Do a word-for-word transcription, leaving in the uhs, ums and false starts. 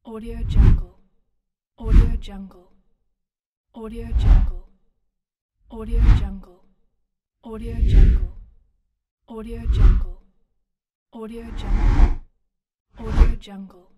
Audio Jungle. Audio Jungle. Audio Jungle. Audio Jungle. Audio Jungle. Audio Jungle. Audio Jungle. Audio Jungle.